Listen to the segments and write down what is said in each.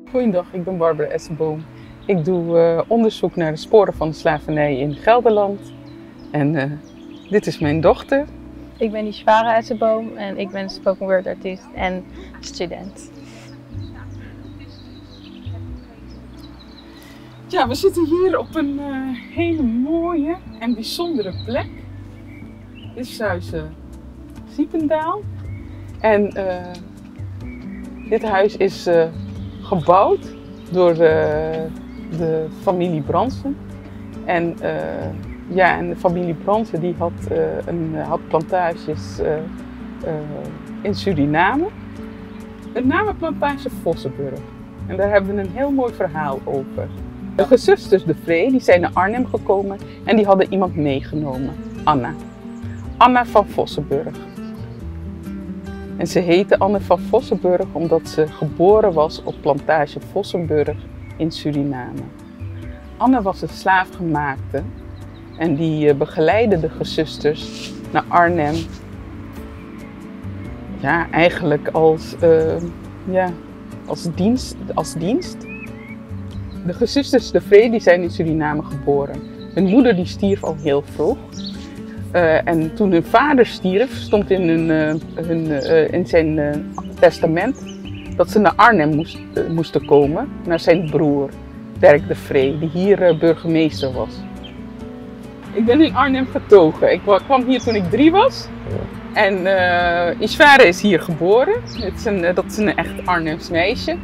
Goedendag, ik ben Barbara Essenboom. Ik doe onderzoek naar de sporen van de slavernij in Gelderland. En dit is mijn dochter. Ik ben Ishvara Essenboom en ik ben spoken word artiest en student. Ja, we zitten hier op een hele mooie en bijzondere plek. Dit is huis Siependaal. En dit huis is gebouwd door de familie Bransen. En de familie Bransen die had plantages in Suriname. Met name plantage Vossenburg. En daar hebben we een heel mooi verhaal over. De gezusters De Vree die zijn naar Arnhem gekomen en die hadden iemand meegenomen, Anna. Anna van Vossenburg. En ze heette Anne van Vossenburg omdat ze geboren was op plantage Vossenburg in Suriname. Anne was een slaafgemaakte en die begeleidde de gezusters naar Arnhem. Ja, eigenlijk als dienst. De gezusters De Vree die zijn in Suriname geboren. Hun moeder die stierf al heel vroeg. En toen hun vader stierf, stond in zijn testament dat ze naar Arnhem moesten komen, naar zijn broer, Dirk De Vree, die hier burgemeester was. Ik ben in Arnhem getogen. Ik kwam hier toen ik 3 was. En Ishvara is hier geboren. Dat is een echt Arnhems meisje.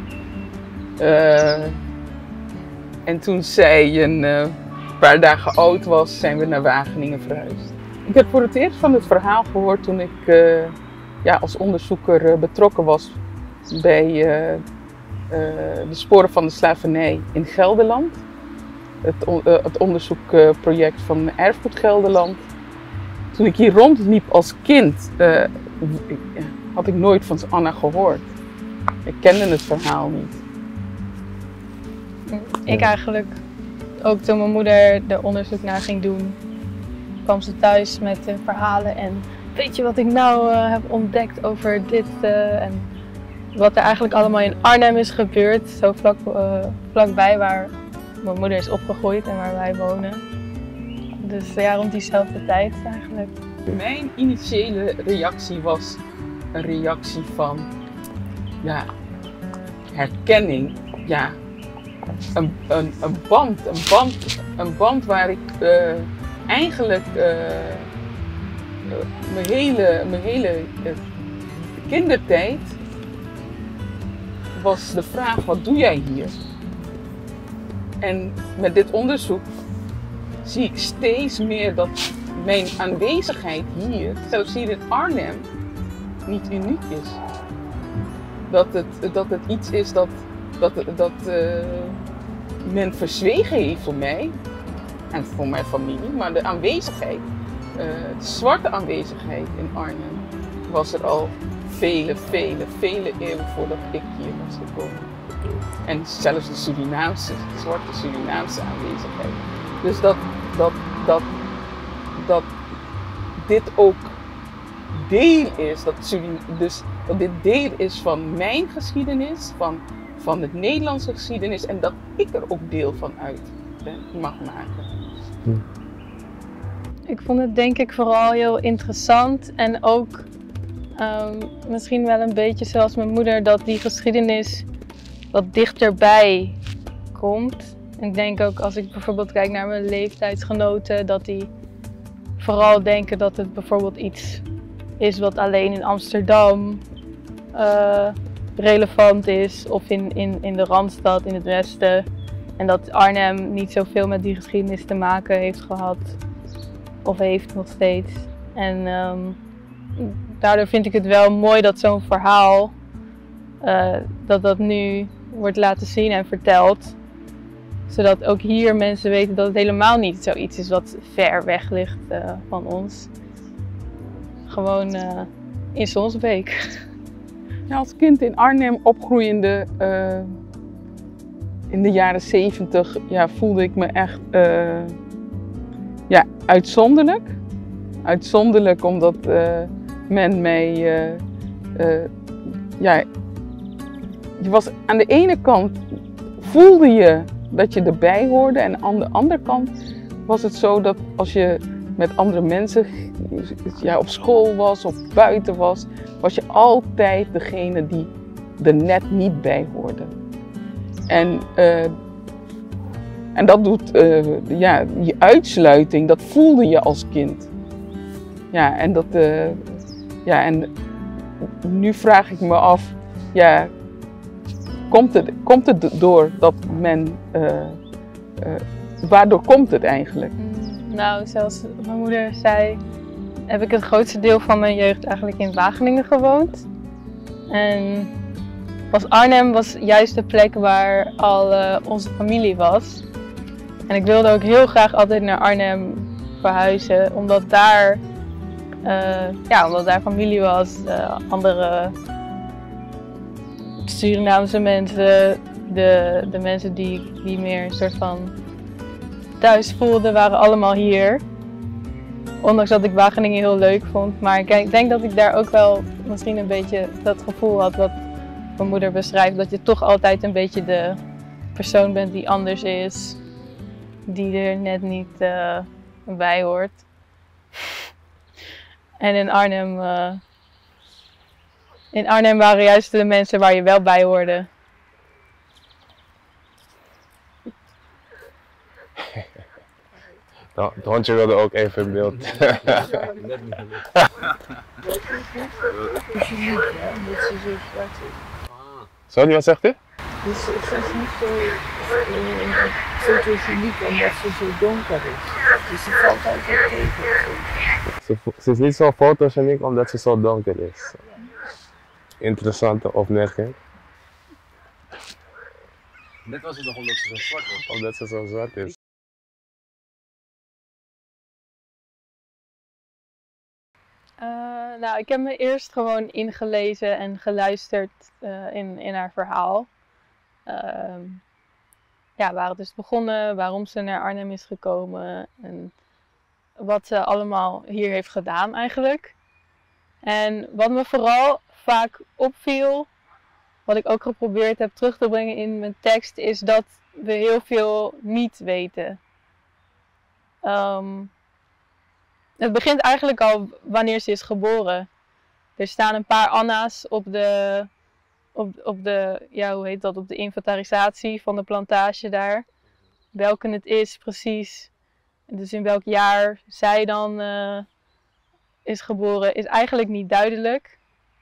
En toen zij een paar dagen oud was, zijn we naar Wageningen verhuisd. Ik heb voor het eerst van het verhaal gehoord toen ik als onderzoeker betrokken was bij de sporen van de slavernij in Gelderland. Het onderzoekproject van Erfgoed Gelderland. Toen ik hier rondliep als kind, had ik nooit van Anna gehoord. Ik kende het verhaal niet. Ik eigenlijk, ook toen mijn moeder er onderzoek naar ging doen, kwam ze thuis met verhalen en weet je wat ik nou heb ontdekt over dit en wat er eigenlijk allemaal in Arnhem is gebeurd, zo vlakbij waar mijn moeder is opgegroeid en waar wij wonen. Dus ja, rond diezelfde tijd eigenlijk. Mijn initiële reactie was een reactie van herkenning, een band waar ik eigenlijk mijn hele kindertijd was de vraag: wat doe jij hier? En met dit onderzoek zie ik steeds meer dat mijn aanwezigheid hier, zelfs hier in Arnhem, niet uniek is. Dat het iets is dat men verzwegen heeft voor mij en voor mijn familie, maar de aanwezigheid, de zwarte aanwezigheid in Arnhem was er al vele eeuwen voordat ik hier was gekomen. En zelfs de zwarte Surinaamse aanwezigheid. Dus dat dit ook deel is, dat dit deel is van mijn geschiedenis, van het Nederlandse geschiedenis en dat ik er ook deel van uit mag maken. Ik vond het denk ik vooral heel interessant en ook misschien wel een beetje zoals mijn moeder, dat die geschiedenis wat dichterbij komt. Ik denk ook als ik bijvoorbeeld kijk naar mijn leeftijdsgenoten, dat die vooral denken dat het bijvoorbeeld iets is wat alleen in Amsterdam relevant is of in de Randstad, in het Westen. En dat Arnhem niet zoveel met die geschiedenis te maken heeft gehad of heeft nog steeds. En daardoor vind ik het wel mooi dat zo'n verhaal dat nu wordt laten zien en verteld. Zodat ook hier mensen weten dat het helemaal niet zoiets is wat ver weg ligt van ons. Gewoon in Sonsbeek. Ja, als kind in Arnhem opgroeiende in de jaren 70 voelde ik me echt uitzonderlijk. Uitzonderlijk omdat men mij... je was aan de ene kant voelde je dat je erbij hoorde. En aan de andere kant was het zo dat als je met andere mensen op school was of buiten was je altijd degene die er net niet bij hoorde. En dat doet, die uitsluiting, dat voelde je als kind. Ja, en nu vraag ik me af, ja, komt het door dat men, waardoor komt het eigenlijk? Nou, zoals mijn moeder zei, heb ik het grootste deel van mijn jeugd eigenlijk in Wageningen gewoond. En Arnhem was juist de plek waar al onze familie was. En ik wilde ook heel graag altijd naar Arnhem verhuizen, omdat daar familie was, andere Surinaamse mensen, de mensen die meer een soort van thuis voelden, waren allemaal hier. Ondanks dat ik Wageningen heel leuk vond, maar ik denk dat ik daar ook wel misschien een beetje dat gevoel had wat mijn moeder beschrijft, dat je toch altijd een beetje de persoon bent die anders is, die er net niet bij hoort. En in Arnhem waren juist de mensen waar je wel bij hoorde. Nou, het hondje wilde ook even in beeld. Sorry, wat zegt u? Dus ze is niet zo fotogeniek omdat ze zo donker is. Dus ze valt altijd tegen. Ze is niet zo fotogeniek omdat ze zo donker is. Interessante opmerking. Net was het nog omdat ze zo zwart was. Omdat ze zo zwart is. Nou, ik heb me eerst gewoon ingelezen en geluisterd in haar verhaal. Waar het is begonnen, waarom ze naar Arnhem is gekomen en wat ze allemaal hier heeft gedaan eigenlijk. En wat me vooral vaak opviel, wat ik ook geprobeerd heb terug te brengen in mijn tekst, is dat we heel veel niet weten. Het begint eigenlijk al wanneer ze is geboren. Er staan een paar Anna's op de inventarisatie van de plantage daar. Welke het is precies, dus in welk jaar zij dan is geboren, is eigenlijk niet duidelijk.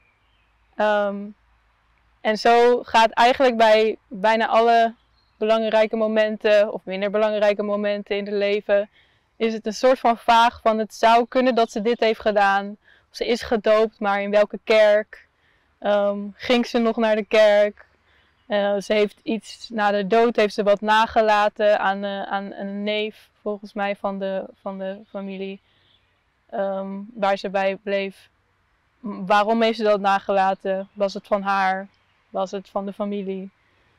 En zo gaat eigenlijk bij bijna alle belangrijke momenten of minder belangrijke momenten in het leven, is het een soort van vaag van het zou kunnen dat ze dit heeft gedaan. Of ze is gedoopt, maar in welke kerk? Ging ze nog naar de kerk? Ze heeft iets, na de dood heeft ze wat nagelaten aan een neef, volgens mij, van de familie. Waar ze bij bleef. Waarom heeft ze dat nagelaten? Was het van haar? Was het van de familie?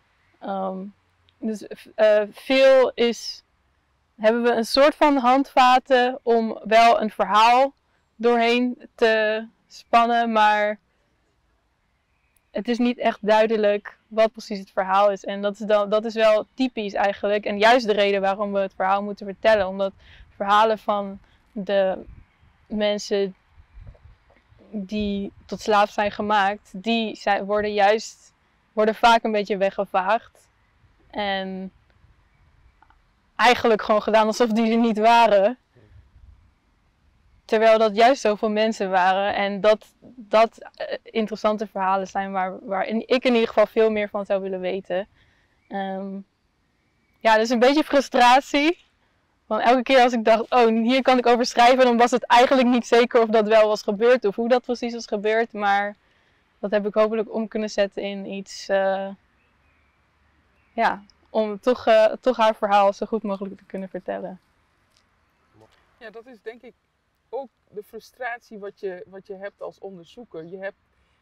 Hebben we een soort van handvaten om wel een verhaal doorheen te spannen, maar het is niet echt duidelijk wat precies het verhaal is. En dat is wel typisch eigenlijk. En juist de reden waarom we het verhaal moeten vertellen. Omdat verhalen van de mensen die tot slaaf zijn gemaakt, worden vaak een beetje weggevaagd. En eigenlijk gewoon gedaan alsof die er niet waren. Terwijl dat juist zoveel mensen waren en dat interessante verhalen zijn waar ik in ieder geval veel meer van zou willen weten. Dus een beetje frustratie. Want elke keer als ik dacht, oh, hier kan ik over schrijven, dan was het eigenlijk niet zeker of dat wel was gebeurd of hoe dat precies was gebeurd. Maar dat heb ik hopelijk om kunnen zetten in iets, om toch haar verhaal zo goed mogelijk te kunnen vertellen. Ja, dat is denk ik ook de frustratie wat je hebt als onderzoeker. Je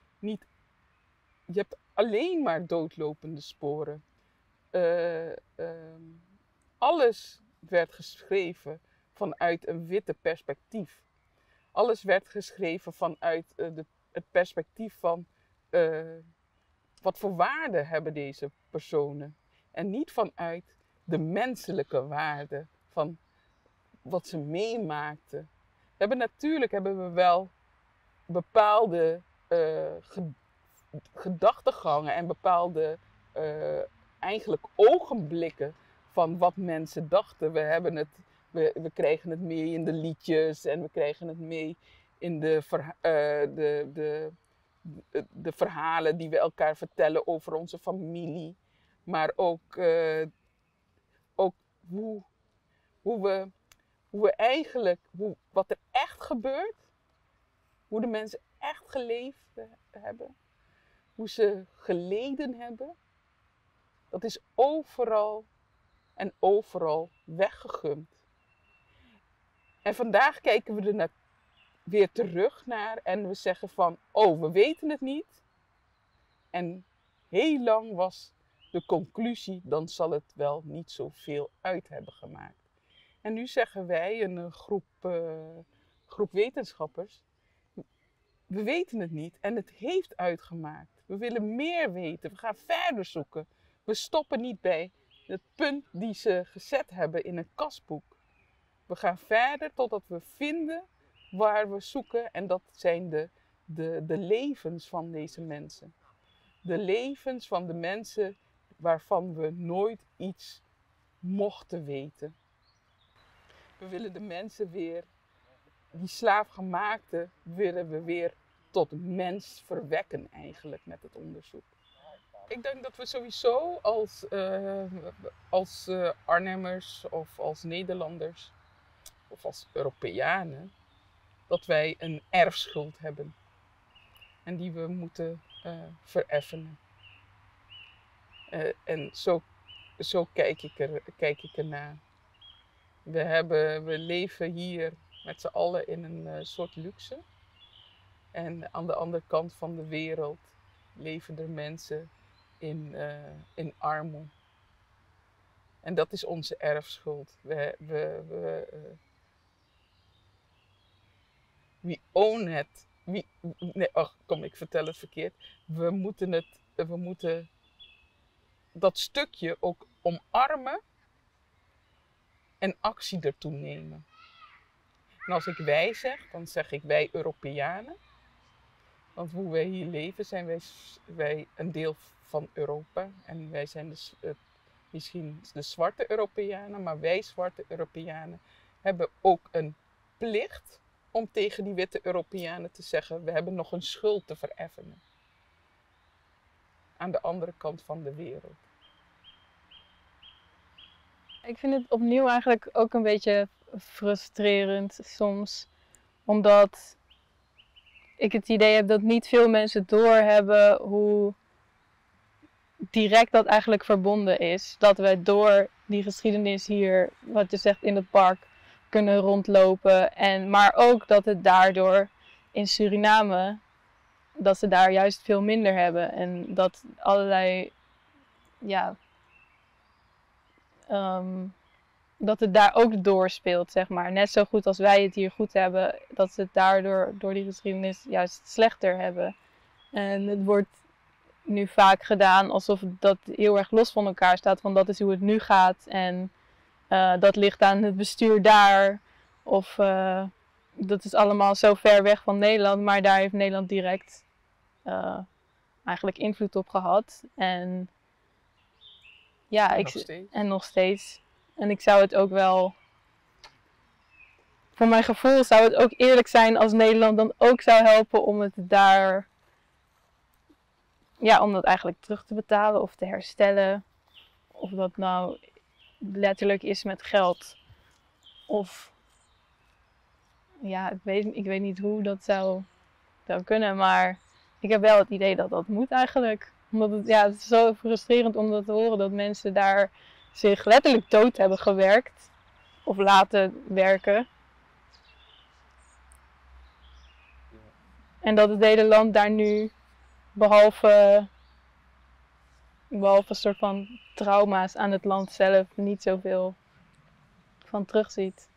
hebt alleen maar doodlopende sporen. Alles werd geschreven vanuit een witte perspectief. Alles werd geschreven vanuit het perspectief van wat voor waarde hebben deze personen. En niet vanuit de menselijke waarde van wat ze meemaakten. Natuurlijk hebben we wel bepaalde gedachtegangen en bepaalde eigenlijk ogenblikken van wat mensen dachten. We kregen het mee in de liedjes en we kregen het mee in de verhalen die we elkaar vertellen over onze familie. Maar ook wat er echt gebeurt. Hoe de mensen echt geleefd hebben. Hoe ze geleden hebben. Dat is overal en overal weggegumd. En vandaag kijken we er weer terug naar en we zeggen van, oh, we weten het niet. En heel lang was de conclusie, dan zal het wel niet zoveel uit hebben gemaakt. En nu zeggen wij, een groep wetenschappers, we weten het niet en het heeft uitgemaakt. We willen meer weten, we gaan verder zoeken. We stoppen niet bij het punt die ze gezet hebben in een kasboek. We gaan verder totdat we vinden waar we zoeken en dat zijn de levens van deze mensen. De levens van de mensen waarvan we nooit iets mochten weten. We willen de mensen weer, die slaafgemaakte, willen we weer tot mens verwekken eigenlijk met het onderzoek. Ik denk dat we sowieso als Arnhemmers of als Nederlanders of als Europeanen, dat wij een erfschuld hebben. En die we moeten vereffenen. En zo kijk ik ernaar. We leven hier met z'n allen in een soort luxe. En aan de andere kant van de wereld leven er mensen in armoede. En dat is onze erfschuld. We own it. Ik vertel het verkeerd. We moeten dat stukje ook omarmen en actie ertoe nemen. En als ik wij zeg, dan zeg ik wij Europeanen. Want hoe wij hier leven zijn wij een deel van Europa. En wij zijn misschien de zwarte Europeanen, maar wij zwarte Europeanen hebben ook een plicht om tegen die witte Europeanen te zeggen, we hebben nog een schuld te vereffenen. Aan de andere kant van de wereld. Ik vind het opnieuw eigenlijk ook een beetje frustrerend soms. Omdat ik het idee heb dat niet veel mensen doorhebben hoe direct dat eigenlijk verbonden is. Dat we door die geschiedenis hier, wat je zegt, in het park kunnen rondlopen. Maar ook dat het daardoor in Suriname, dat ze daar juist veel minder hebben. En dat allerlei, dat het daar ook doorspeelt, zeg maar. Net zo goed als wij het hier goed hebben, dat ze het daardoor, door die geschiedenis, juist slechter hebben. En het wordt nu vaak gedaan alsof dat heel erg los van elkaar staat, van dat is hoe het nu gaat en dat ligt aan het bestuur daar. Of dat is allemaal zo ver weg van Nederland, maar daar heeft Nederland direct eigenlijk invloed op gehad. En ja, nog steeds. En ik zou het ook wel, voor mijn gevoel zou het ook eerlijk zijn als Nederland dan ook zou helpen om het daar, om dat eigenlijk terug te betalen of te herstellen. Of dat nou letterlijk is met geld. Of, ik weet niet hoe dat zou kunnen, maar ik heb wel het idee dat dat moet eigenlijk. Omdat het is zo frustrerend om dat te horen, dat mensen daar zich letterlijk dood hebben gewerkt. Of laten werken. En dat het hele land daar nu, behalve een soort van trauma's aan het land zelf, niet zoveel van terugziet.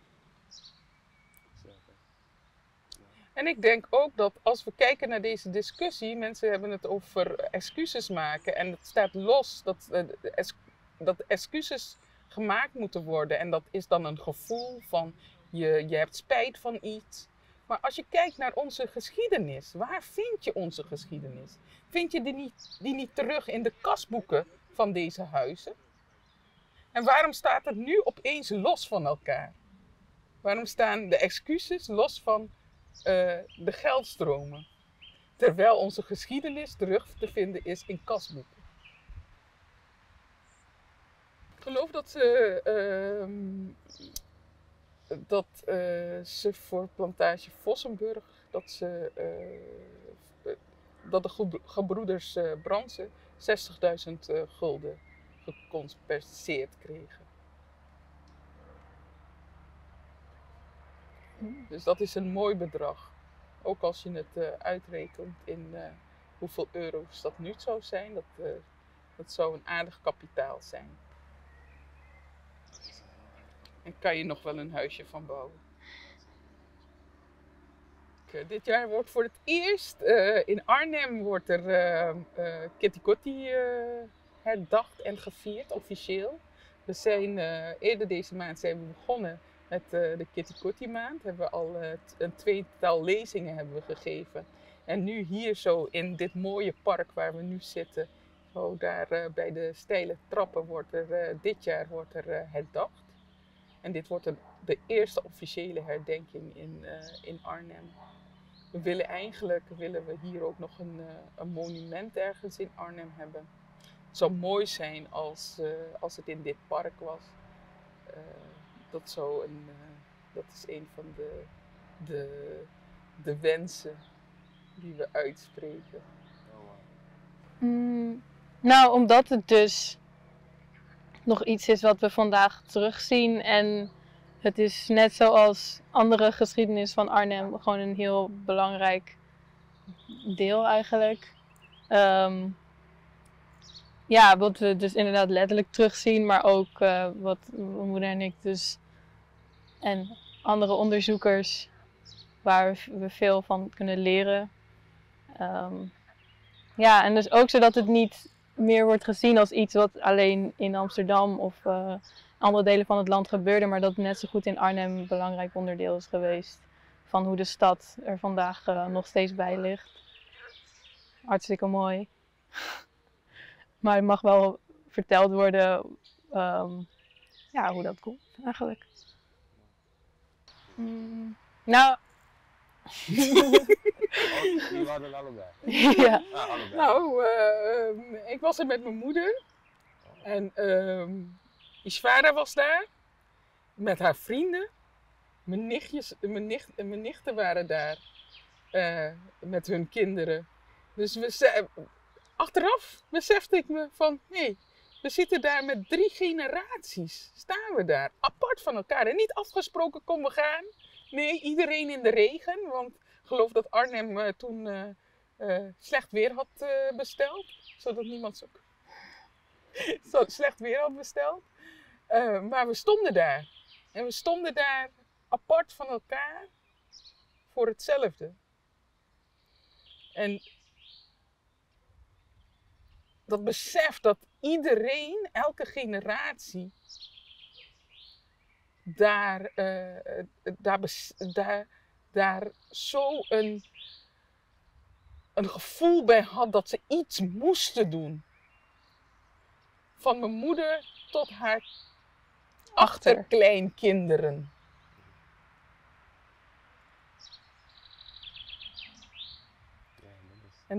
En ik denk ook dat als we kijken naar deze discussie, mensen hebben het over excuses maken en het staat los. dat excuses gemaakt moeten worden. En dat is dan een gevoel van je hebt spijt van iets. Maar als je kijkt naar onze geschiedenis, waar vind je onze geschiedenis? Vind je die niet terug in de kasboeken van deze huizen? En waarom staat het nu opeens los van elkaar? Waarom staan de excuses los van de geldstromen? Terwijl onze geschiedenis terug te vinden is in kasboeken. Ik geloof dat ze voor plantage Vossenburg, dat de gebroeders Bransen 60.000 gulden gecompenseerd kregen. Dus dat is een mooi bedrag. Ook als je het uitrekent in hoeveel euro's dat nu zou zijn, dat zou een aardig kapitaal zijn. En kan je nog wel een huisje van bouwen. Dit jaar wordt voor het eerst in Arnhem wordt er Kitty Kotti herdacht en gevierd, officieel. We zijn eerder deze maand zijn we begonnen met de Kitty Kotti maand. Hebben we al een tweetal lezingen hebben we gegeven. En nu hier zo in dit mooie park waar we nu zitten, zo daar bij de steile trappen wordt er dit jaar herdacht. En dit wordt de eerste officiële herdenking in Arnhem. Willen we hier ook nog een monument ergens in Arnhem hebben. Het zou mooi zijn als het in dit park was. Dat is een van de wensen die we uitspreken. Nou, omdat het dus nog iets is wat we vandaag terugzien. En het is net zoals andere geschiedenis van Arnhem gewoon een heel belangrijk deel eigenlijk. Ja, wat we dus inderdaad letterlijk terugzien, maar ook wat mijn moeder en ik dus en andere onderzoekers waar we veel van kunnen leren. Ja, en dus ook zodat het niet meer wordt gezien als iets wat alleen in Amsterdam of andere delen van het land gebeurde, maar dat het net zo goed in Arnhem een belangrijk onderdeel is geweest van hoe de stad er vandaag nog steeds bij ligt. Hartstikke mooi. Maar het mag wel verteld worden ja, hoe dat komt eigenlijk. Nou. Die waren allebei. Ja. Allebei. Nou, ik was er met mijn moeder. En Ishvara was daar. Met haar vrienden. Mijn nichten waren daar. Met hun kinderen. Dus achteraf besefte ik me van, hé, we zitten daar met 3 generaties. Staan we daar, apart van elkaar. En niet afgesproken, kom we gaan. Nee, iedereen in de regen. Want ik geloof dat Arnhem toen slecht weer had besteld. Zodat niemand zo slecht weer had besteld. Maar we stonden daar. En we stonden daar apart van elkaar voor hetzelfde. En dat besef dat iedereen, elke generatie, daar zo een gevoel bij had dat ze iets moesten doen. Van mijn moeder tot haar achterkleinkinderen. En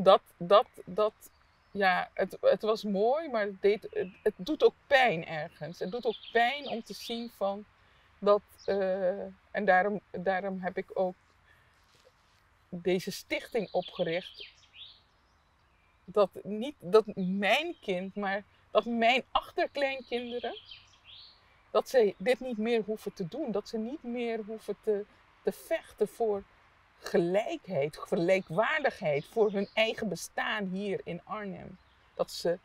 ja, het was mooi, maar het doet ook pijn ergens. Het doet ook pijn om te zien van dat, en daarom heb ik ook deze stichting opgericht. Dat niet dat mijn kind, maar dat mijn achterkleinkinderen, dat ze dit niet meer hoeven te doen. Dat ze niet meer hoeven te vechten voor gelijkheid, gelijkwaardigheid, voor hun eigen bestaan hier in Arnhem. Dat ze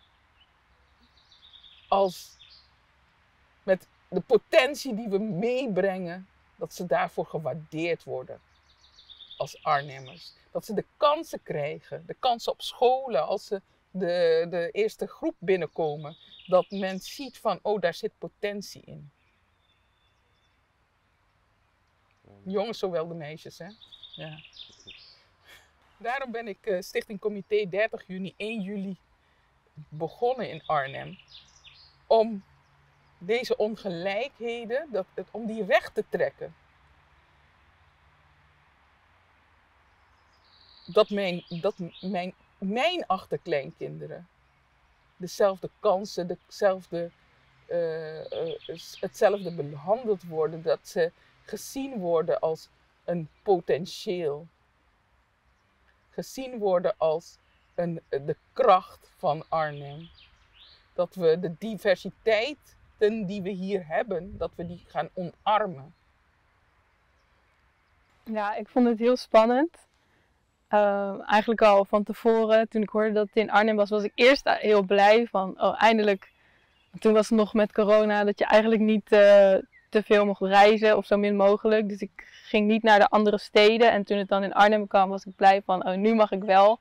met de potentie die we meebrengen, dat ze daarvoor gewaardeerd worden als Arnhemmers. Dat ze de kansen krijgen, de kansen op scholen als ze de eerste groep binnenkomen. dat men ziet van, oh, daar zit potentie in. Jongens zowel de meisjes, hè. Ja. Daarom ben ik Stichting Comité 30 juni, 1 juli begonnen in Arnhem. Om deze ongelijkheden, om die recht te trekken. Dat mijn achterkleinkinderen dezelfde kansen, hetzelfde behandeld worden. Dat ze gezien worden als een potentieel. Gezien worden als de kracht van Arnhem. Dat we de diversiteiten die we hier hebben, dat we die gaan omarmen. Ja, ik vond het heel spannend. Eigenlijk al van tevoren, toen ik hoorde dat het in Arnhem was ik eerst heel blij van, oh eindelijk. Toen was het nog met corona dat je eigenlijk niet te veel mocht reizen of zo min mogelijk. Dus ik ging niet naar de andere steden en toen het dan in Arnhem kwam was ik blij van, oh nu mag ik wel.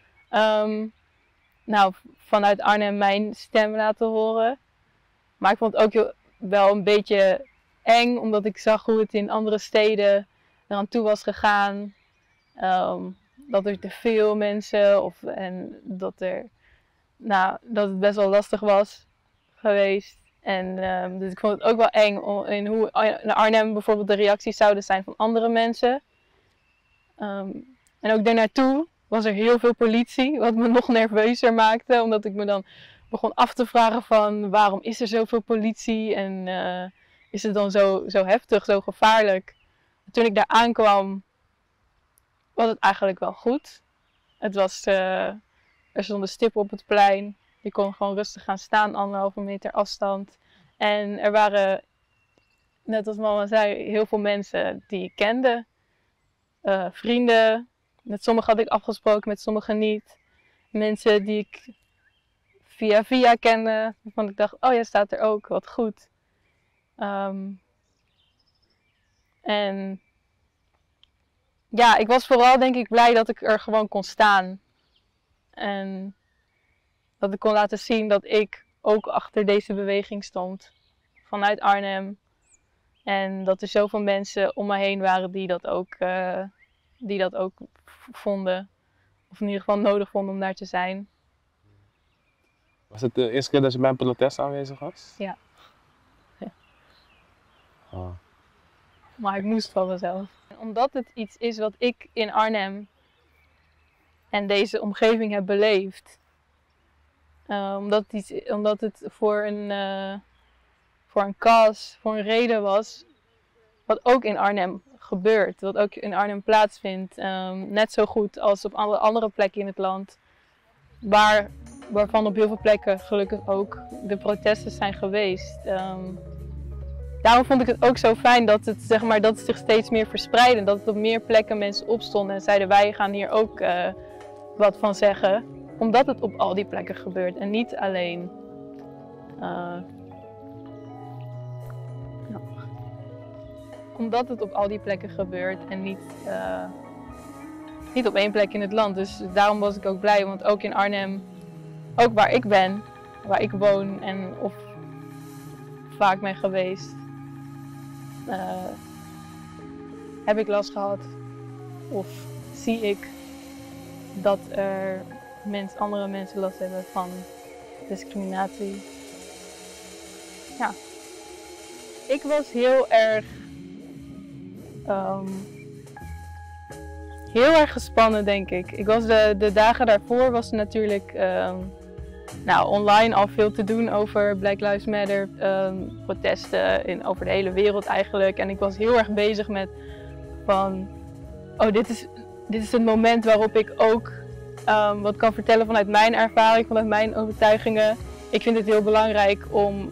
Vanuit Arnhem mijn stem laten horen. Maar ik vond het ook wel een beetje eng, omdat ik zag hoe het in andere steden eraan toe was gegaan. Dat er te veel mensen en dat het best wel lastig was geweest. En dus ik vond het ook wel eng in hoe in Arnhem bijvoorbeeld de reacties zouden zijn van andere mensen. En ook daarnaartoe was er heel veel politie, wat me nog nerveuzer maakte. Omdat ik me dan begon af te vragen van waarom is er zoveel politie en is het dan zo heftig, zo gevaarlijk. Toen ik daar aankwam was het eigenlijk wel goed. Het was, er stonden stippen op het plein. Je kon gewoon rustig gaan staan, 1,5 meter afstand. En er waren, net als mama zei, heel veel mensen die ik kende. Vrienden. Met sommigen had ik afgesproken, met sommigen niet. Mensen die ik via kende. Waarvan ik dacht, oh ja, staat er ook, wat goed. En ja, ik was vooral denk ik blij dat ik er gewoon kon staan. En dat ik kon laten zien dat ik ook achter deze beweging stond. Vanuit Arnhem. En dat er zoveel mensen om me heen waren die dat ook vonden. Of in ieder geval nodig vonden om daar te zijn. Was het de eerste keer dat je bij een protest aanwezig was? Ja. Oh. Maar ik moest van mezelf. Omdat het iets is wat ik in Arnhem en deze omgeving heb beleefd. Omdat het voor een cause, voor een reden was. Wat ook in Arnhem gebeurt. Wat ook in Arnhem plaatsvindt. Net zo goed als op alle andere plekken in het land. Waarvan op heel veel plekken gelukkig ook de protesten zijn geweest. Daarom vond ik het ook zo fijn dat het zich steeds meer verspreidde. Dat het op meer plekken mensen opstonden en zeiden wij gaan hier ook wat van zeggen. Omdat het op al die plekken gebeurt en niet alleen. Omdat het op al die plekken gebeurt en niet op één plek in het land. Dus daarom was ik ook blij, want ook in Arnhem, ook waar ik ben, waar ik woon en of vaak ben geweest, heb ik last gehad of zie ik dat er andere mensen last hebben van discriminatie. Ja. Ik was heel erg gespannen, denk ik. Ik was de dagen daarvoor was er natuurlijk online al veel te doen over Black Lives Matter, protesten over de hele wereld eigenlijk. En ik was heel erg bezig met van, oh dit is het moment waarop ik ook wat kan vertellen vanuit mijn ervaring, vanuit mijn overtuigingen. Ik vind het heel belangrijk om,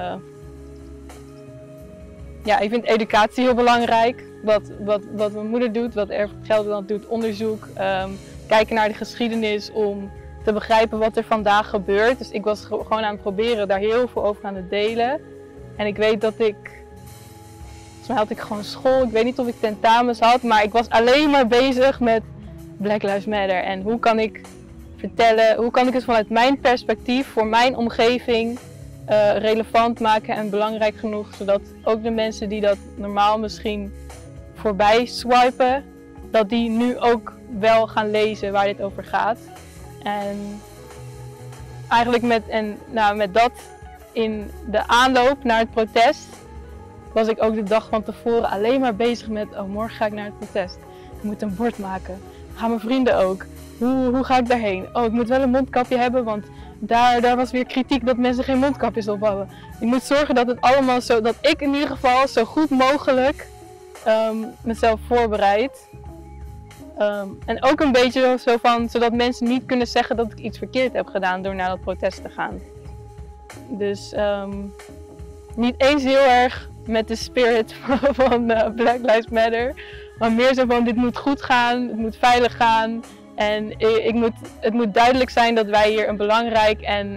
ik vind educatie heel belangrijk. Wat mijn moeder doet, wat Erfgoed Gelderland doet, onderzoek, kijken naar de geschiedenis om te begrijpen wat er vandaag gebeurt. Dus ik was gewoon aan het proberen daar heel veel over aan te delen. En ik weet dat volgens mij had ik gewoon school, ik weet niet of ik tentamens had, maar ik was alleen maar bezig met Black Lives Matter. En hoe kan ik het vanuit mijn perspectief, voor mijn omgeving, relevant maken en belangrijk genoeg, zodat ook de mensen die dat normaal misschien voorbij swipen, dat die nu ook wel gaan lezen waar dit over gaat. En eigenlijk met dat in de aanloop naar het protest was ik ook de dag van tevoren alleen maar bezig met, oh, morgen ga ik naar het protest. Ik moet een bord maken. Gaan mijn vrienden ook. Hoe ga ik daarheen? Oh, ik moet wel een mondkapje hebben, want daar was weer kritiek dat mensen geen mondkapjes op hadden. Ik moet zorgen dat het allemaal zo, dat ik in ieder geval zo goed mogelijk mezelf voorbereid. En ook een beetje zo van, zodat mensen niet kunnen zeggen dat ik iets verkeerd heb gedaan door naar dat protest te gaan. Dus niet eens heel erg met de spirit van Black Lives Matter, maar meer zo van, dit moet goed gaan, het moet veilig gaan. En het moet duidelijk zijn dat wij hier een belangrijk en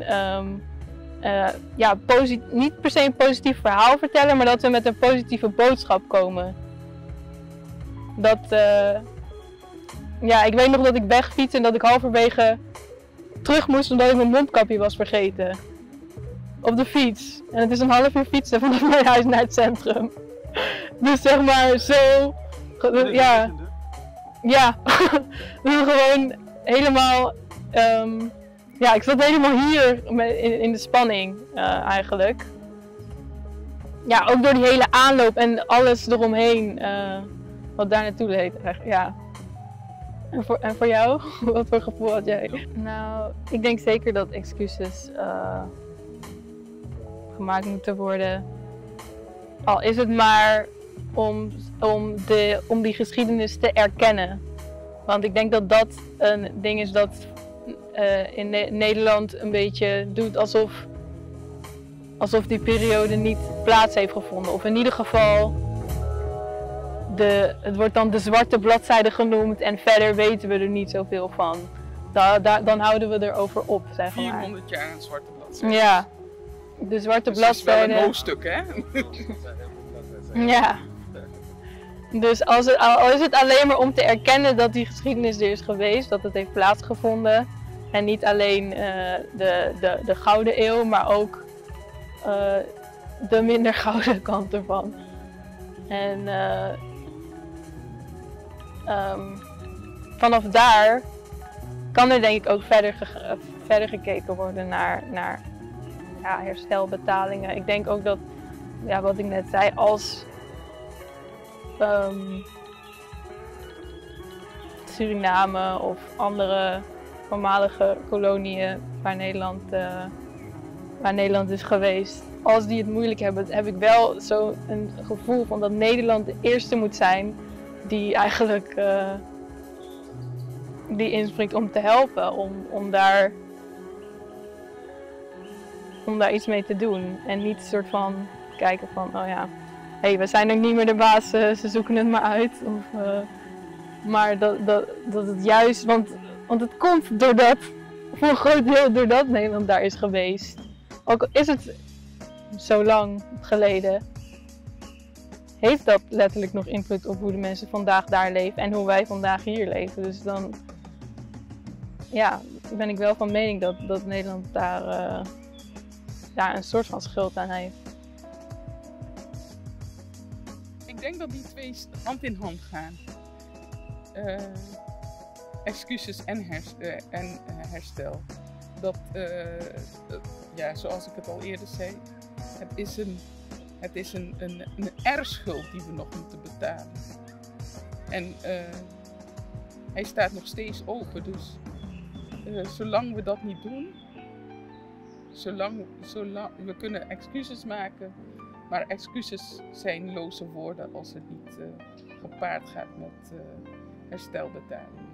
niet per se een positief verhaal vertellen, maar dat we met een positieve boodschap komen. Ik weet nog dat ik wegfiets en dat ik halverwege terug moest omdat ik mijn mondkapje was vergeten. Op de fiets. En het is een half uur fietsen vanaf mijn huis naar het centrum. Dus zeg maar zo... Ja. Ja. Gewoon helemaal... ik zat helemaal hier in de spanning eigenlijk. Ja, ook door die hele aanloop en alles eromheen. Wat daar naartoe leed. Ja. En voor jou? Wat voor gevoel had jij? Nou, ik denk zeker dat excuses gemaakt moeten worden. Al is het maar om die geschiedenis te erkennen. Want ik denk dat dat een ding is dat in Nederland een beetje doet alsof die periode niet plaats heeft gevonden. Of in ieder geval, het wordt dan de zwarte bladzijde genoemd en verder weten we er niet zoveel van. Dan houden we erover op, zeg maar. 400 jaar een zwarte bladzijde. Ja, de zwarte bladzijde. Dat is wel een hoofdstuk, hè? Ja. Dus al is het alleen maar om te erkennen dat die geschiedenis er is geweest, dat het heeft plaatsgevonden. En niet alleen de Gouden Eeuw, maar ook de minder gouden kant ervan. En vanaf daar kan er denk ik ook verder gekeken worden naar herstelbetalingen. Ik denk ook dat, wat ik net zei, als Suriname of andere voormalige koloniën waar Nederland is geweest, als die het moeilijk hebben, heb ik wel zo een gevoel van dat Nederland de eerste moet zijn die eigenlijk die inspringt om te helpen, om daar iets mee te doen. En niet een soort van kijken van, oh ja, we zijn ook niet meer de baas, ze zoeken het maar uit. Maar dat het juist, want het komt voor een groot deel doordat Nederland daar is geweest. Ook al is het zo lang geleden, heeft dat letterlijk nog invloed op hoe de mensen vandaag daar leven en hoe wij vandaag hier leven. Dus dan ben ik wel van mening dat Nederland daar een soort van schuld aan heeft. Ik denk dat die twee hand in hand gaan. Excuses en herstel. Zoals ik het al eerder zei, het is een erfschuld die we nog moeten betalen. En hij staat nog steeds open, dus zolang we dat niet doen, zolang we kunnen excuses maken, maar excuses zijn loze woorden als het niet gepaard gaat met herstelbetalingen.